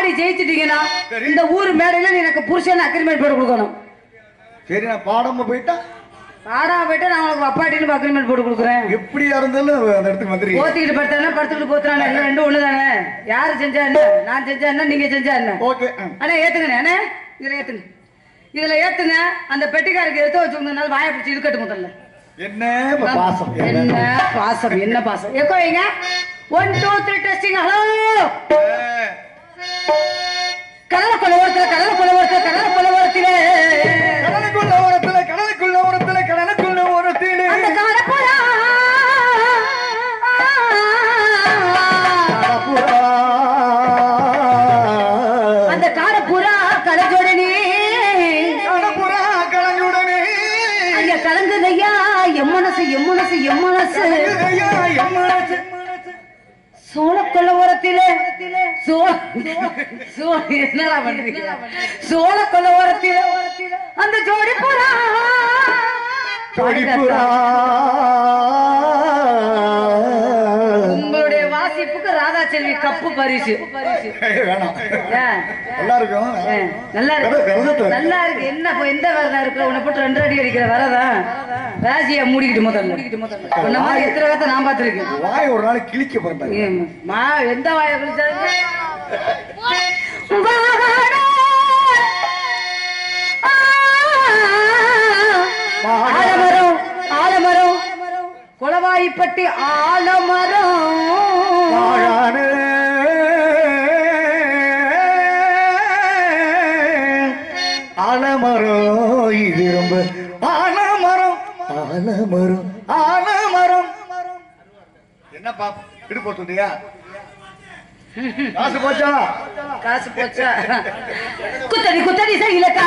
ஜெயிச்சிட்டீங்கன்னா இந்த ஊர் மேடையில எனக்கு புருஷன் அக்ரிமெண்ட் போட்டு கொடுக்கணும். சரி, நான் பாடாம போயிட்டா நான் உங்களுக்கு அப்பாட்டின்னு அக்ரிமெண்ட் போட்டு கொடுக்குறேன். எப்படியா இருந்தாலும் அந்த இடத்துக்கு வந்துருக்கீங்க. போத்திக்கிட்டு படுத்தானே படுத்துக்கிட்டு போத்துறானே எல்லாம் ரெண்டும் ஒண்ணு தானே. யாரு செஞ்சா என்ன, நான் செஞ்சா என்ன, நீங்க செஞ்சா என்ன. ஓகே அண்ணா ஏத்துங்கண்ணே. அண்ணே இதுல ஏத்துங்க. அந்த பெட்டிக்காருக்கு எடுத்து வச்சுக்கிறதுனால வாயை பிடிச்சி இருக்கட்டும். முதல்ல என்ன பாசம், என்ன பாசம் எக்கோ வைங்க. 1 2 3 டெஸ்டிங். ஹலோ. கடலுக்குள்ள ஓரத்துல அந்த காரப்புறா கலஜோடனே ஐயா கலங்குதையா எம் மனசு சோளக்கொள்ள ஓரத்திலே என்னடா பண்றீங்க? சோளக்கொள்ள ஓரத்திலே அந்த ஜோடி புறா உங்களுடைய வாசிப்புக்கு ராதா செல்வி கப்பு பரிசு. நல்லா இருக்கு. என்ன எந்த வரதா இருக்கு? உன்னை போட்டு 2 அடி அடிக்கிற வரதா ராசியா மூடிக்கிட்டு முதல்ல உன்ன மாதிரி எத்தனை கத்தை நான் பார்த்திருக்கேன். வாய் ஒரு நாள் கிழிக்க போறேன். எந்த வாயை கிழிச்சாங்க? ஆலமரம் குளவாய்ப்பட்டி ஆலமரம் இது ரொம்ப ஆலமரம் என்னப்பா இடு போட்டுட்டியா? காசு போச்சா? குத்தடி செய்யலக்கா.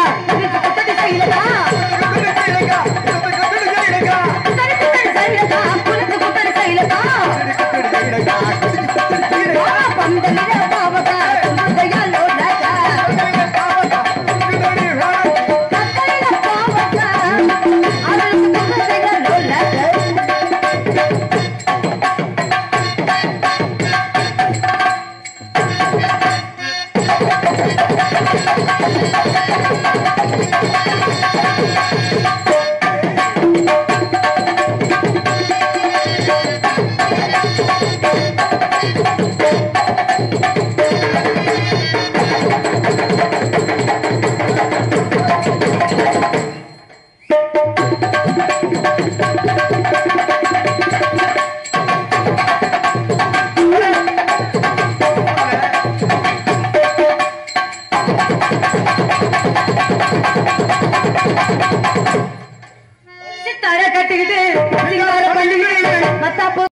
சித்தார கட்டிக்கிட்டு